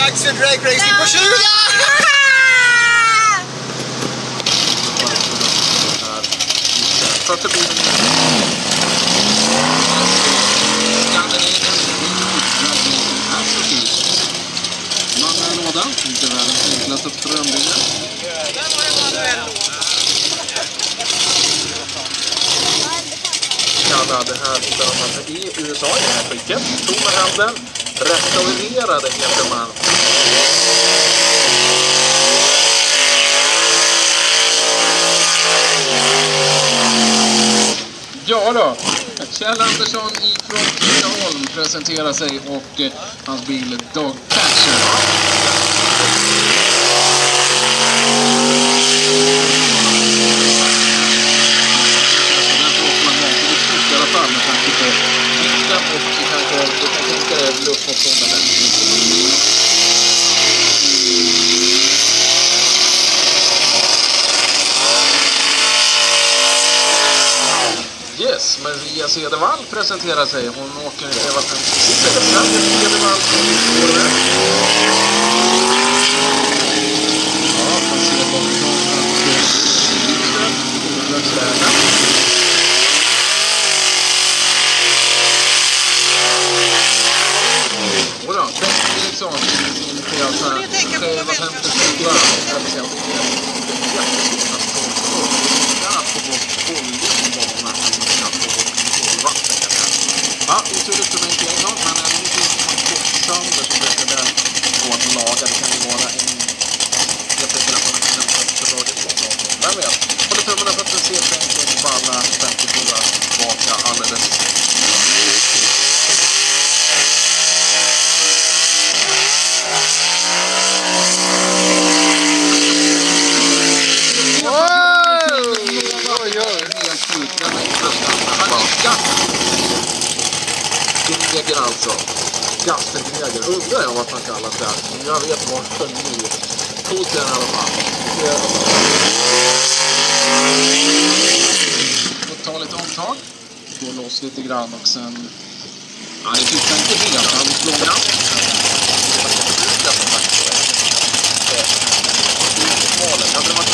dags för dragracing på Kjula! Så att det blir en låda, inte världens enklaste strömbyggnad. Ja, det här hittar man i USA i det här skicket. Tomma handen, restaurerade heter man. Ja då, Kjell Andersson ifrån Tidaholm presenterar sig och hans bil Dog Catcher. I alla fall med tanke på vikten och kanske luftmotståndet. Yes, Maria Cedervall presenterar sig. Hon åker över 56 Cedervall som villkoret. Ja, man ser bakifrån att det lyser på Blacksmith. Jodå, tänk Eriksson sin Fiat 354. Ja, det ser ut som en kläder, men en liten sönder som brukar där gå att laga. Det kan ju vara en jättetelefon för radiot på. Vem vet? Håller tummarna för att det ser enkelt på alla 54 tillbaka alldeles. Gnäger alltså. Gastengnäger. Undrar jag vad man kallar det här. Jag vet varför nu. Coolt i alla fall. Får ta lite omtag. Gå loss lite grann och sen... Ja, det tycker jag inte helt. Han slånga. Hade det varit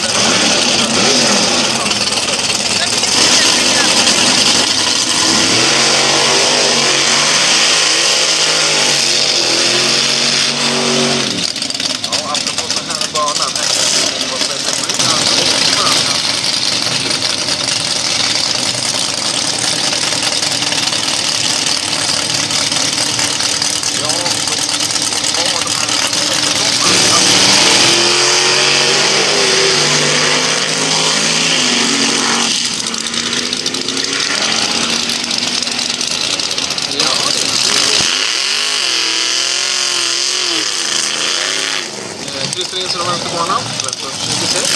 Krister och vänsterbanan, 26.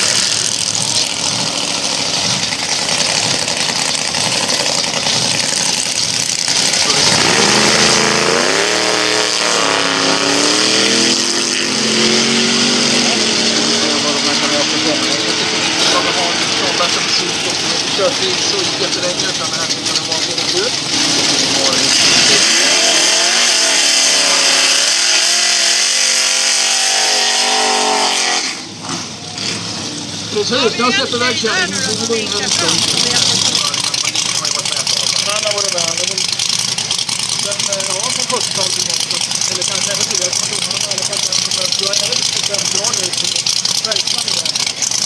Kört bil så jättelänge utan det här tycker jag var väldigt ut. Precis, jag släpper iväg kärringen. Så går in en stund. Han har varit med. Den har från 40-talet eller kanske även tidigare. Han har i alla fall jag är väldigt bra nu. Verksam i det.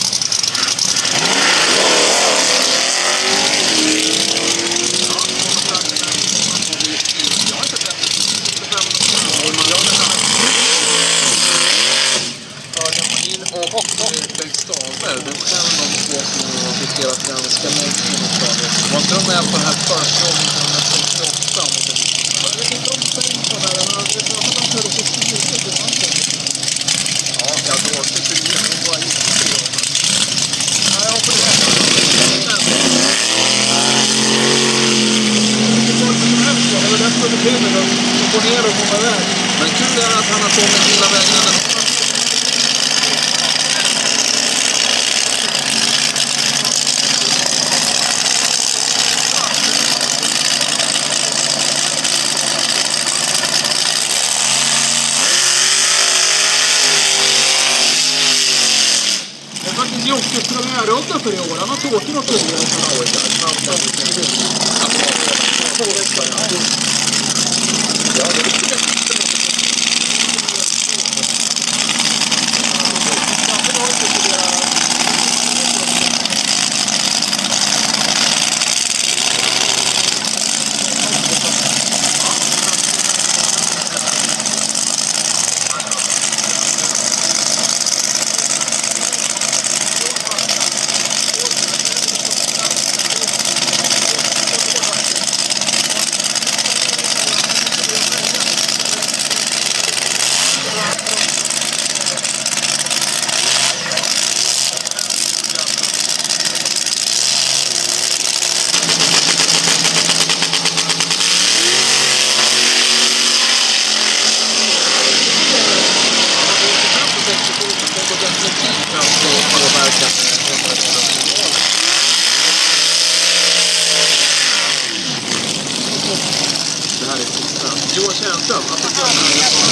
Och utläggsstaver, det är en av de två som har justerat ganska länge inom stadiet. Var inte de med på det här första 1968? Jag vet inte om det är på det här, men jag vet inte om de hörde så stiligt. Ja, jag har också tyckt att det var jättebra. Ja, jag hoppas det. Det var därför det blev det. De går ner och kommer iväg. Men kul är att han har kommit hela vägen. för i år. Han har inte åkt något tidigare än några år där. Ja, det är riktigt. Johan Kärnström, att det är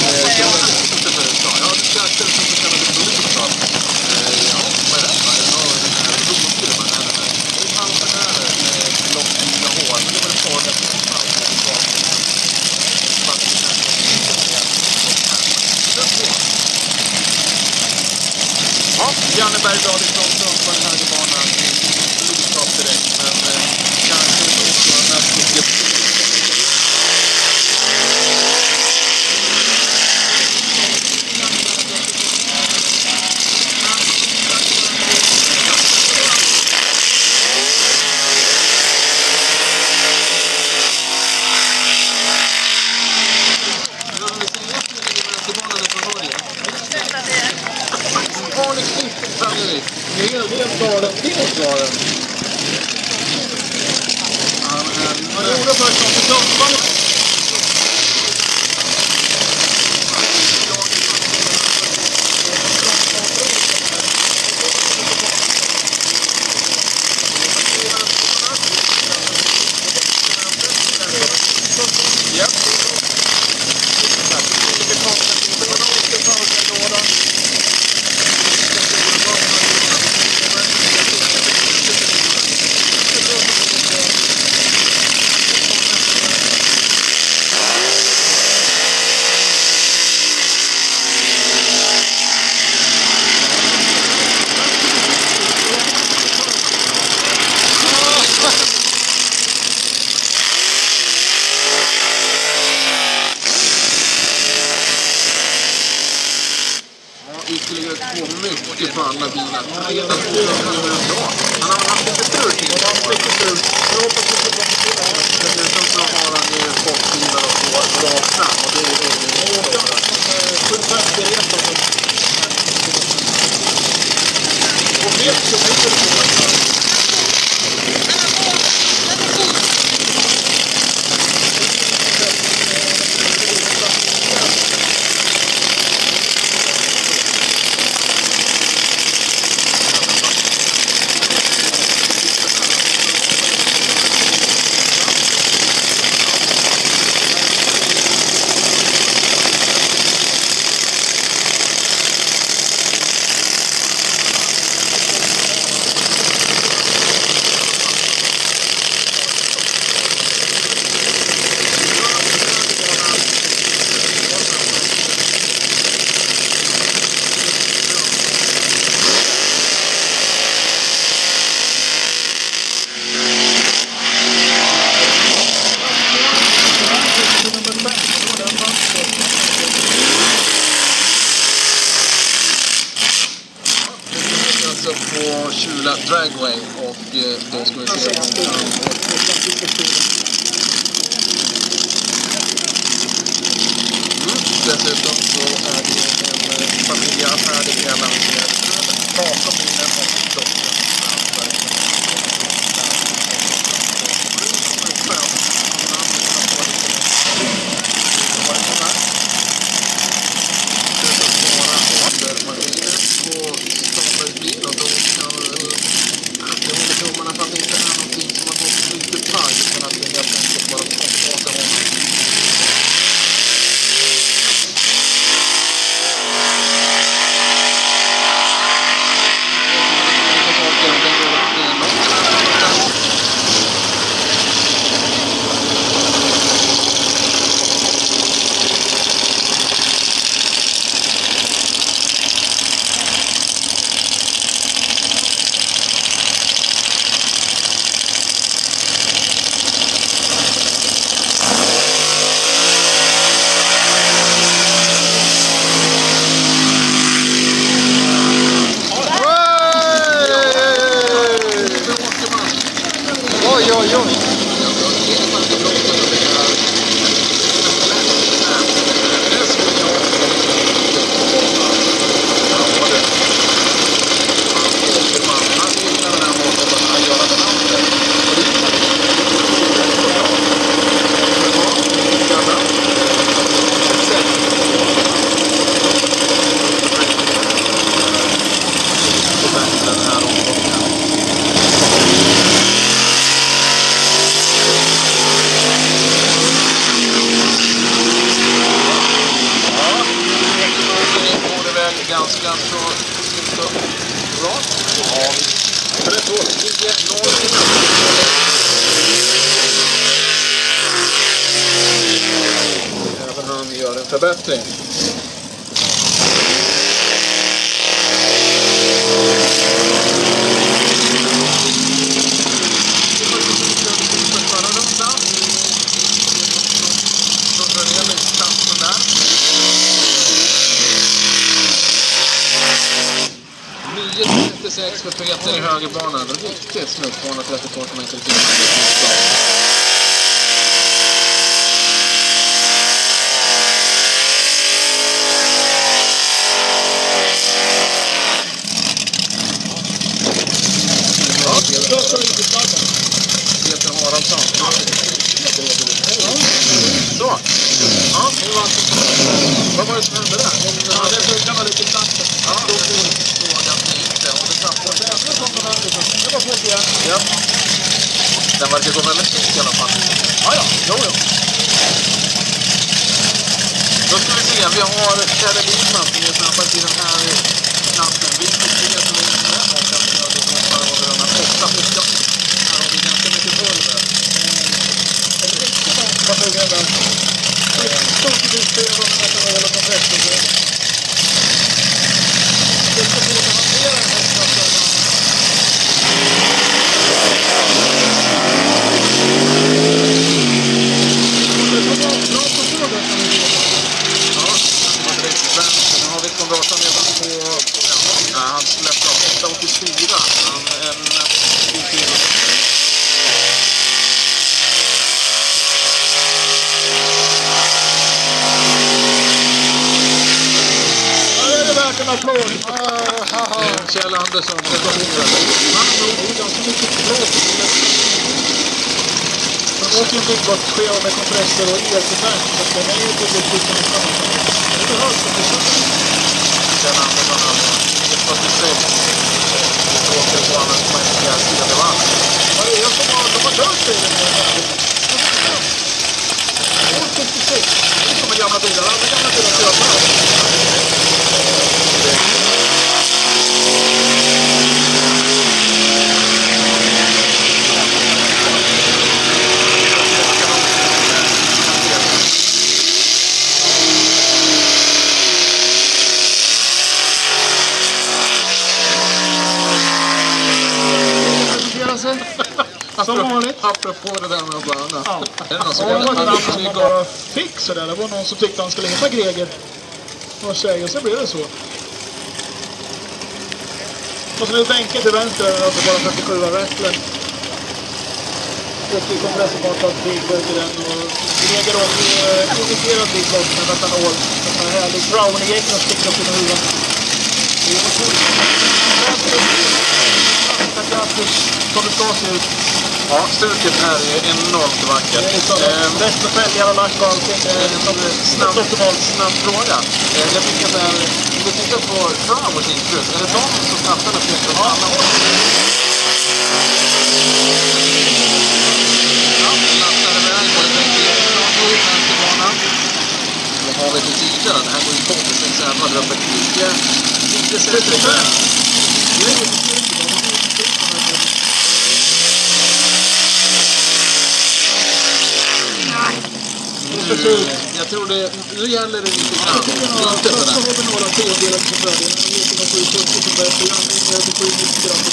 Janne Bergblad ifrån Sundsvall, den här banan i direkt, men kanske också mest mycket. Det är helt galet tillsvaren. Han gjorde först något i Sundsvall. Ytterligare 2 mycket på alla bilar. Han har redan Han har haft lite tur till. Han har lite tur. Jag hoppas att det kommer till honom. Dessutom så har han ju sportbilar och bra fram. Och det är det. 750 resan. Och vet så mycket på det. På Kjula Dragway och då ska vi se om vi kan dessutom så är det en familjeaffär det hela bakom bilen och klockan. Man har inte någonting som har gått mycket tajt, men att det man gör en förbättring. För Peter i högerbanan. Riktigt snyggt. 232 km i timmen. Peter Haraldsson. Så. Ja, det var vad var det som hände där? Ja, det brukar vara lite snabbt. Ja, då frågan inte. Och det trappar sig. Det var fort igen. Ja. Den verkar gå väldigt fint i alla fall. Ja. Jo. Då ska vi se. Vi har Karolina som är snabbast i den här klassen. Vi fick det som är inne. Och kan vi göra det som bara var den här 8 fickan. Här har vi ganska mycket pulver. Vad tog jag där? Stort utspel och metanol och kompressor. Det ska få att hantera den här klassen. Det var bra på så där som vi gjorde. Ja, det var direkt vänster. Nu har vi kondatorn redan på... Ja, han släppte av 884. Han är nästan en applåd. Kjell Andersson. Han har ganska mycket plåt. Man åker en byggbordsskeva med kompressor och elförvärm. Så den är ju på det lite med samma. Det behövs som det känns. Kjell Andersson har 46. Det åker på annars på en sida det var. Ja, det är jag som har kört bilen med den här. 46. Det är som en gamla bilar. Alla gamla bilar kör på. Som vanligt. Apropå det där med att blanda. Ja. Det är någon som var fix sådär. Det var någon som tyckte han skulle heta Greger. Och säger, så blev det så. Och så lite enkelt till vänster över att det bara 47 av rättlen. Och i kompressorbatat bilder till den. Och Greger och imiterad bilder med metanol. En sån här härlig brownie-gäng som sticker upp i huvudet. Det är så grattis som det ska se ut. Ja, stuket här är enormt vackert. Bäst med fälgar och lack och allting. Snabb fråga. Jag tycker att det är, om vi tittar på Travers intrus, är det de som startar med Peter och alla år? Ja, lastar iväg och det tänker vänsterbanan. Vad har vi till tidigare? Det här går ju 12-6 här, man drar upp ett 10-65. Jag tror det, nu gäller det lite grann. Inte sådär. Så har vi några tiondelar som börjar. Jag vet inte om 770 som börjar på landning över 790 gram.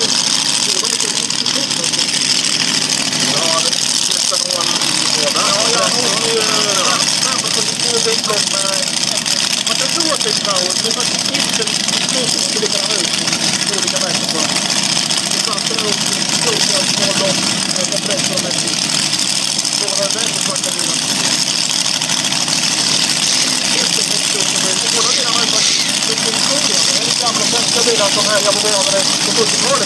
Ja, det nästan år i båda. Ja, jag har ju 542 byggom. Man kan tro att det är bra. Det är faktiskt inte som skulle kunna ha ut. Olika märken på. Det fattar jag också. Klokar, smålopp, kompressor och mässigt. Så har jag väldigt svarta bilar. Båda bilarna är faktiskt lite historia. Det är gamla svenska bilar som härjar på banor på 70-talet.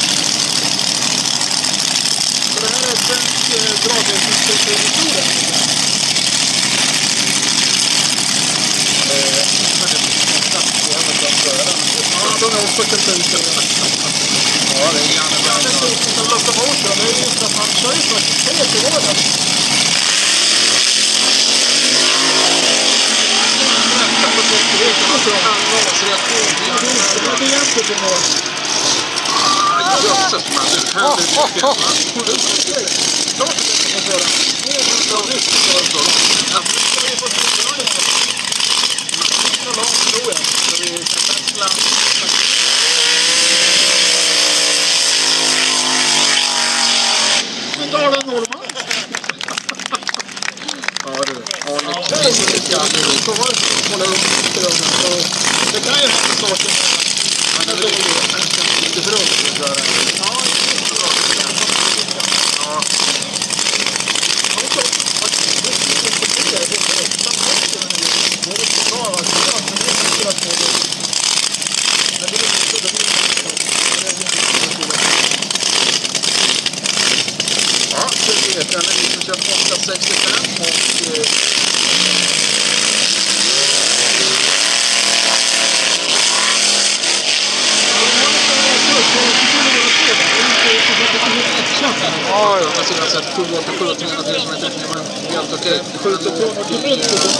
Så det här är ett svensk dragningshistoria. Ja, de är också kulturer. Ja, det är gärna bra. Det är inte som locomotion. Det är just att man kör ju faktiskt helt i vardagen. Det är egentligen mål. Jösses man, du kan du klart att det ska köra. Det är riktigt bra. Det kan ju hända saker. Men det är lite för runt att göra. Ja, den är liksom kört 865 och ja, jag har sett 787 300 som heter helt okej. 787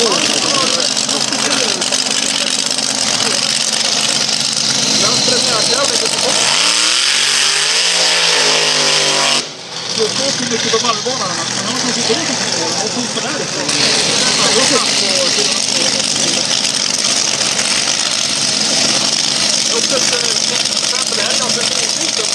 jag får så mycket på vallbanan, men han har inte det och skjuta därifrån. Jag har också exempel här, jag har sett åsikten.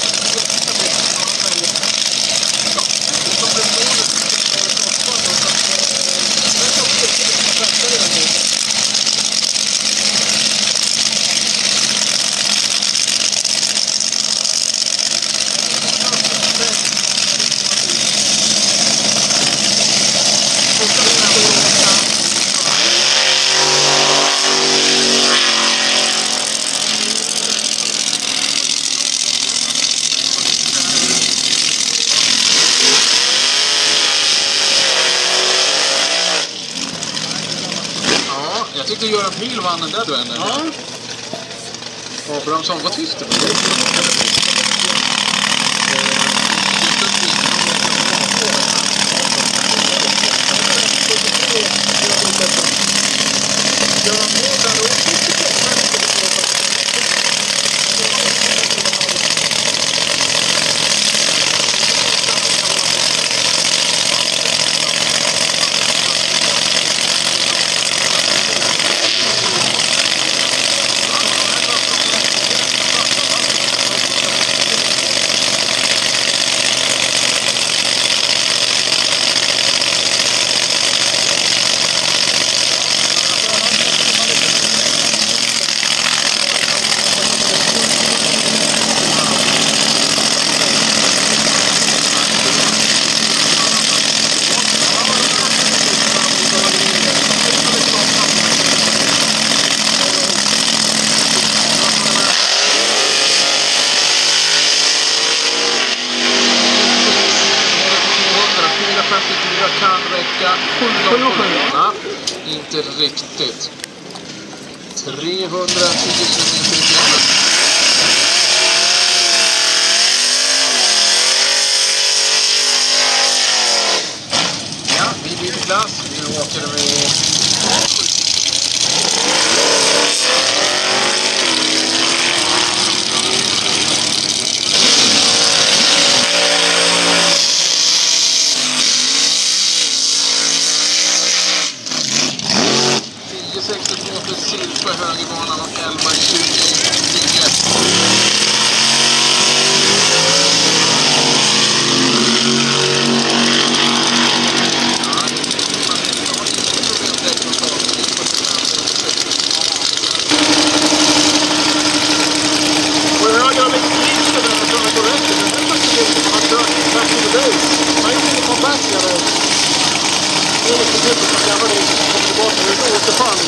Jag tyckte Göran Pil vann den där duellen. Ja. Abrahamsson, vad tyckte du? Kan räcka 700. Inte riktigt. 310 km. Ja, vi byter klass. Nu åker vi. Sill på högerbanan och 11.29. Och höger har lite klister där för att gå rätt. Men det är faktiskt inte som han kör back in the days. Man är inte på backare. Det är lite kul att man gamla det kommer tillbaka. Det är återfall.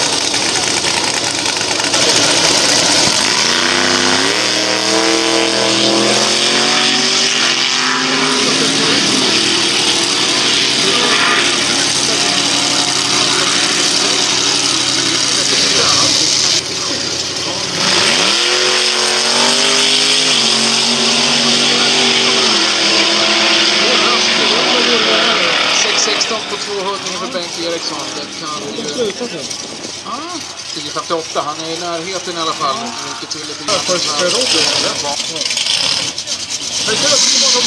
På 200 för Bengt Eriksson. Det kan ju... Ja, 10.58. Han är i närheten i alla fall. Mycket till lite grann. Först för Robin. Men det är så många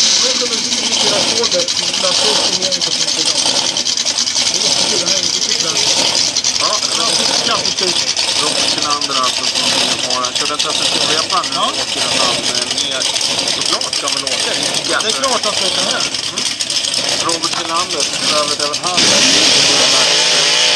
Robin Kjellander alltså som har... Han körde en 13-repan nu. Åker han ner. Såklart ska man åka. Det är klart att han ska åka här. Robert Kjellander, för övrigt även han.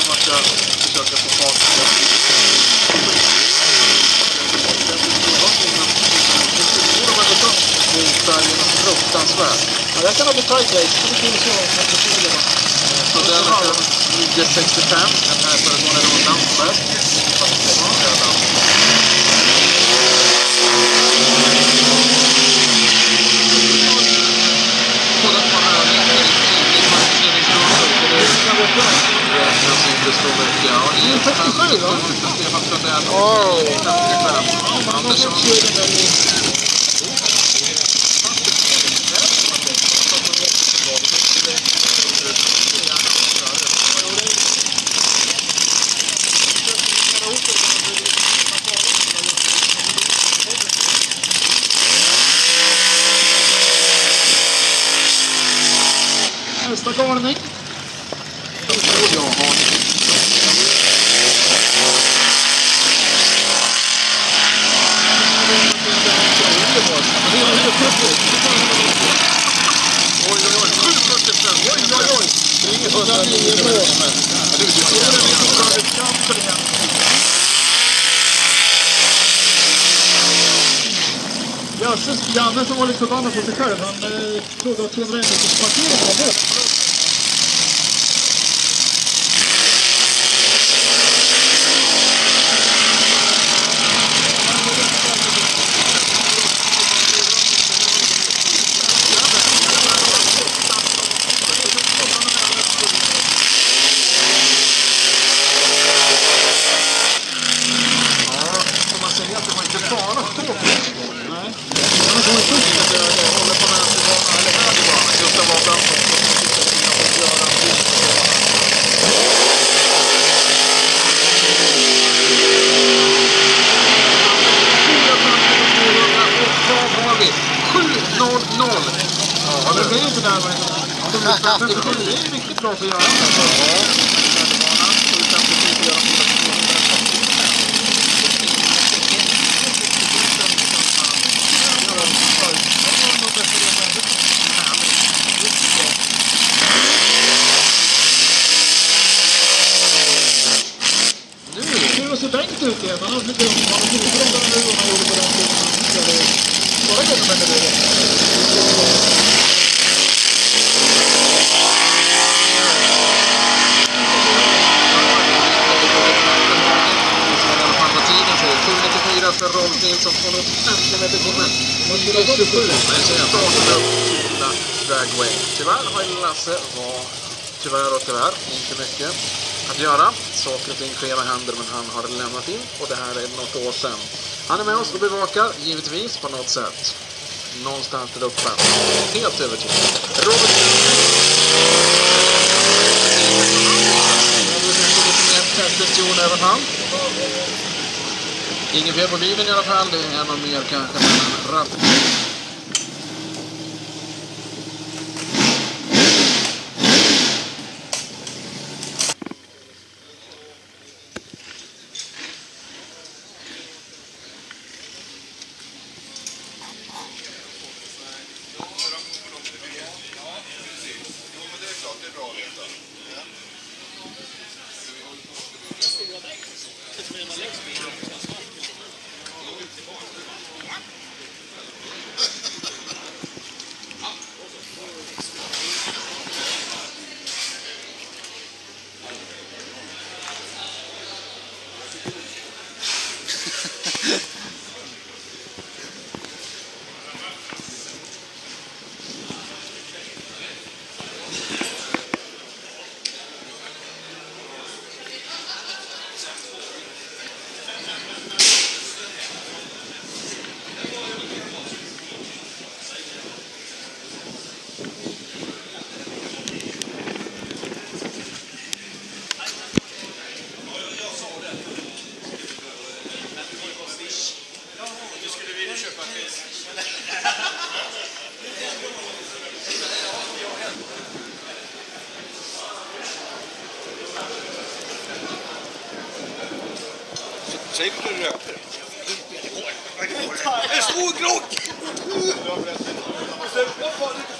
om man ska försöka få fart på det. De har gått upp mot där genom fruktansvärt. Ja, jag kan ha betalt dig. Det finns ju någon som så den är 965. Den här föregående rundan bäst. Båda två här räknas inte så mycket. Ja, det är 57 va? Stefan Sundell. 55. Andersson. Nästa galning. Jag har Janne som var lite förbannad på sig själv, han trodde att 200 parkering var bort. Det är riktigt bra för att göra. Nu ser Bengt ut igen. Han har blivit om. Han har blivit bra där nu och han gjorde på den tiden. Bara gått med det. För Rolf Nilsson 250 meter timmen. 127. Men sen startade upp Kjula Dragway. Tyvärr har Lasse tyvärr inte mycket att göra. Saker och ting skeva händer, men han har lämnat in. Och det här är något år sedan. Han är med oss och bevakar, givetvis på något sätt. Någonstans där uppe. Helt övertygad. Robert Nilsson även han. Ingen fel på bilen i alla fall, det är någon mer kanske en ratt. Säg vilken du rökte. En stor glock!